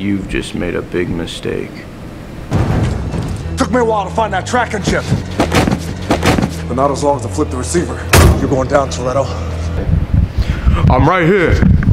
you've just made a big mistake. Took me a while to find that tracking chip. But not as long as I flip the receiver. You're going down, Toretto. I'm right here.